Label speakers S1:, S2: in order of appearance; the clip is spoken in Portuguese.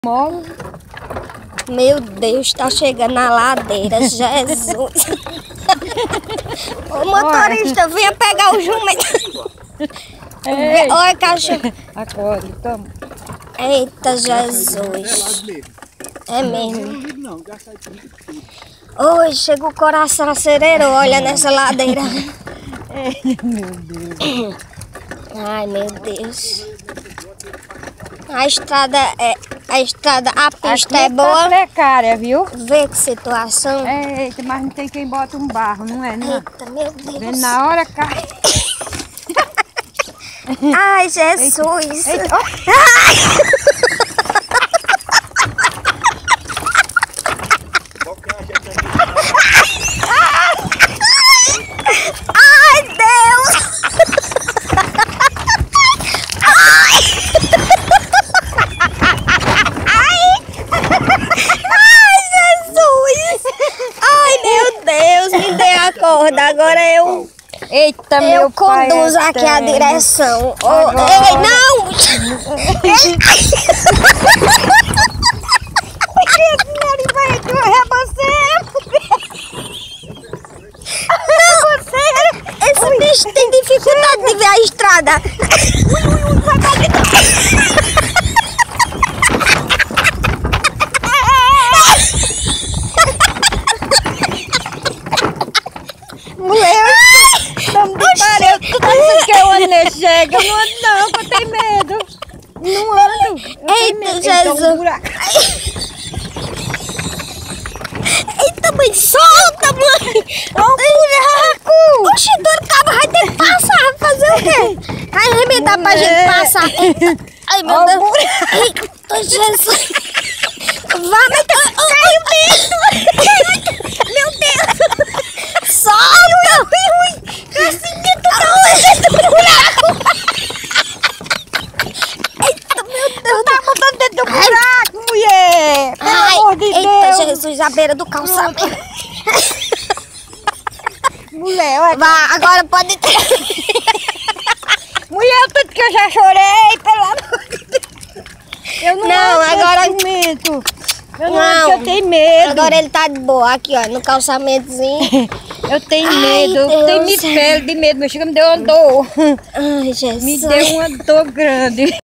S1: Molo.
S2: Meu Deus, tá chegando na ladeira, Jesus. Ô motorista, venha pegar o jumento. Olha, cachorro.
S1: Acorde, toma.
S2: Eita, Jesus. É mesmo. Oi, chega o coração acelerou, olha nessa ladeira.
S1: Meu Deus.
S2: Ai, meu Deus. A pista é boa.
S1: Tá precária, viu?
S2: Vê que situação.
S1: Eita, mas não tem quem bota um barro, não é? Não.
S2: Eita, meu Deus.
S1: Vem na hora, cai.
S2: Ai, Jesus.
S1: Eita.
S2: Ai, Deus. Me dê a corda, agora eu.
S1: Eita, meu
S2: eu
S1: pai. Eu
S2: conduzo aqui a direção. Ei, não!
S1: Ele vai correr você.
S2: Não! Esse bicho tem dificuldade de ver a estrada.
S1: Tu tá dizendo que eu ando chega? Eu não ando não, que eu tenho medo. Não ando.
S2: Eita, Jesus. Eita, mãe, solta, mãe.
S1: É um buraco.
S2: Oxi, do cabo vai ter que passar. Fazer o quê? Vai arrebentar pra gente passar. Eita. Ai, meu Deus. Eita, Jesus. Vai, mas caiu mesmo. Meu Deus. Solta. Assim, tu tá olhando pro buraco. Eita, meu Deus.
S1: Tá botando dentro do buraco, mulher. Pelo amor de
S2: Eita,
S1: Deus.
S2: Jesus, à beira do calçamento.
S1: Mulher, olha.
S2: Vá, agora pode ter.
S1: Mulher, tudo que eu já chorei, pelo amor de Deus. Eu não ando
S2: agora.
S1: nesse momento. Eu não, eu tenho medo.
S2: Agora ele tá de boa aqui, ó, no calçamentozinho.
S1: Eu tenho
S2: Ai,
S1: medo, eu
S2: Deus.
S1: tenho me pele de medo, meu chega me deu uma dor.
S2: Ai, Jesus.
S1: Me deu uma dor grande.